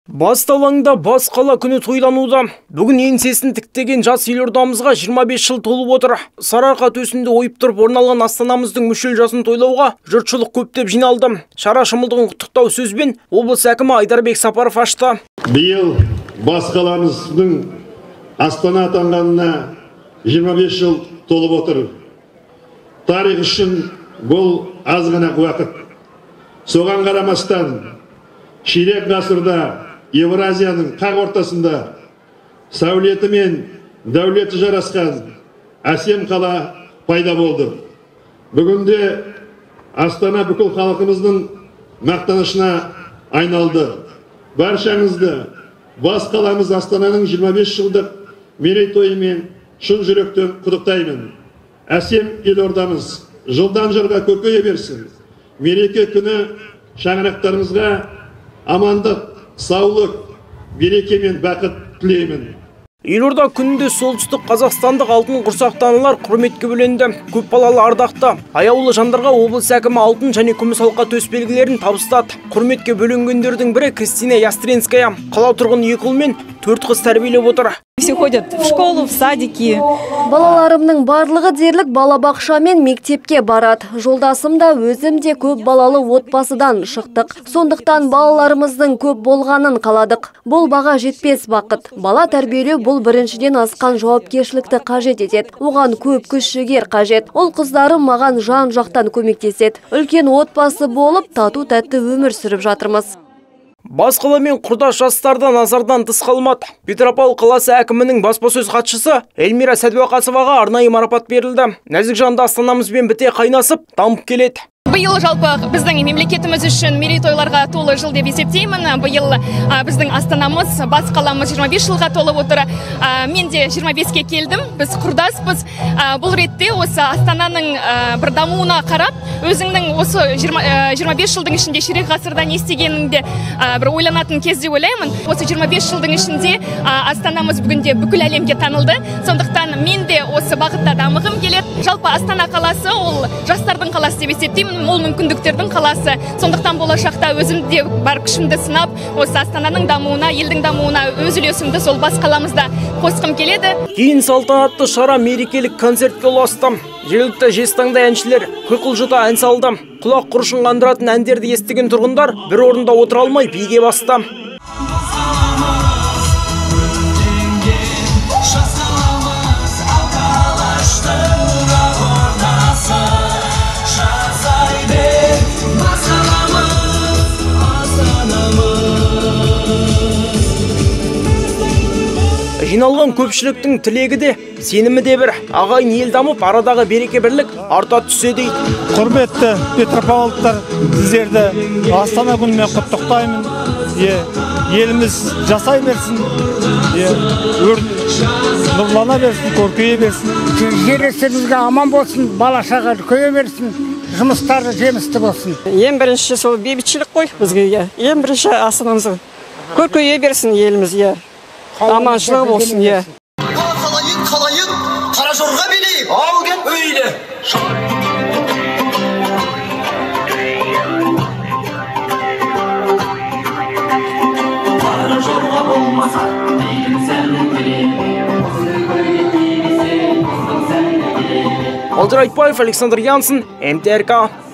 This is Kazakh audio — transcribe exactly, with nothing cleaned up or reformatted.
Басталаңда бас қала күні тойлануда. Бүгін еңсесін тіктеген жас елордамызға жиырма бес жыл толып отыр. Сарыарқа төсінде ойып тұрып орналған астанамыздың мүшел жасын тойлауға жұртшылық көптеп жиналды. Шара шымылдығын құттықтау сөзбен облыс әкімі Айдарбек Сапаров ашты. Биыл бас қаламыздың Астана атанғанына жиырма бес жыл толып отыр. Тарих үшін бұл аз ғана уақыт. Соған қарамастан ширек ғасырда Евразияның қақ ортасында сәулеті мен дәулеті жарасқан әсем қала пайда болды. Бүгінде Астана бүкіл халқымыздың мақтанышына айналды. Баршаңызды бас қаламыз Астананың жиырма бес жылдық мерейтойымен шын жүректен құттықтаймын. Әсем елордамыз жылдан жылға көркейе берсін. Мереке күні шаңырақтарымызға амандық, саулық, береке мен бақыт тілеймін. Елорда күнінде солтүстік қазақстандық алтын құрсақтанылар құрметке бөленді. Көп балалы ардақты аяулы жандарға облыс әкімі алтын және күміс алқа төс белгілерін табыстады. Құрметке бөленгендердің бірі Кристина Ястренская. Қала тұрғын екі ұл мен төрт қыз тәрбиелеп отыр. Все ходят в школу, в садики. Балаларымның барлығы дерлік балабақша мен мектепке барады. Жолдасым да өзім де көп балалы отбасыдан шықтық. Сондықтан балаларымыздың көп болғанын қаладық. Бұл баға жетпес бақыт. Бала тәрбиелеу бұл біріншіден асқан жауапкершілікті қажет етеді. Оған көп күш жігер қажет. Ол қыздарым маған жан жақтан көмектеседі. Үлкен отбасы болып, тату тәтті өмір сүріп жатырмыз. Бас қала мен құрдас жастардан назардан тыс қалмады. Петропавл қаласы әкімінің баспасөз хатшысы Эльмира Сәдуақасоваға арнайы марапат берілді. Нәзік жанды астанамызбен біте қайнасып, дамып келеді. Биыл жалпы біздің мемлекетіміз үшін мерейтойларға толы жыл деп есептеймін. Биыл біздің астанамыз, бас қаламыз жиырма бес жылға толып отыр. Мен де жиырма беске келдім. Біз құрдаспыз. Бұл ретте осы астананың бір дамуына қарап, өзіңнің осы жиырма бес жылдың ішінде ширек ғасырда не істегеніңде бір ойланатын кезде ойлаймын. Осы жиырма бес жылдың ішінде астанамыз бүгінде бүкіл әлемге танылды. Сондықтан мен де осы бағытта дамығым келеді. Жалпы Астана қаласы ол жастардың қаласы деп есептеймін. Ол мүмкіндіктердің қаласы. Сондықтан болашақта өзімде бар күшімді сынап, осы Астананың дамуына, елдің дамуына өз үлесімді сол бас қаламызда қосқым келеді. Кейін салтанатты шара мерекелік концертке ұласты. Жергілікті жезтаңдай әншілер құйқылжыта ән салды. Құлақ құрышын қандыратын әндерді естіген тұрғындар бір орында отыра алмай биге басты. Жиналған көпшіліктің тілегі де, сенімі де бір. Ағайын ел дамып, арадағы береке бірлік арта түссе дейді. Құрметті петропавлдықтар, сіздерді Астана күнімен құттықтаймын. Еліміз жасай берсін, нұрлана берсін, көркейе берсін. Жерлестерімізге аман болсын, бала-шаға көе берсін, жұмыстары жемісті болсын. Ең бірінші сол бейбітшілік қой бізге. Ең бірінші Астанамызға көркейе берсін еліміз. Аманшылығы болсын, е. Қалайын, қалайын, қара жорға белейіп, ау кеп өйлі. Қара жорға болмаса, дейін сәнің білейіп. Алдар Айтбаев, Александр Янсын, эм тэ эр ка.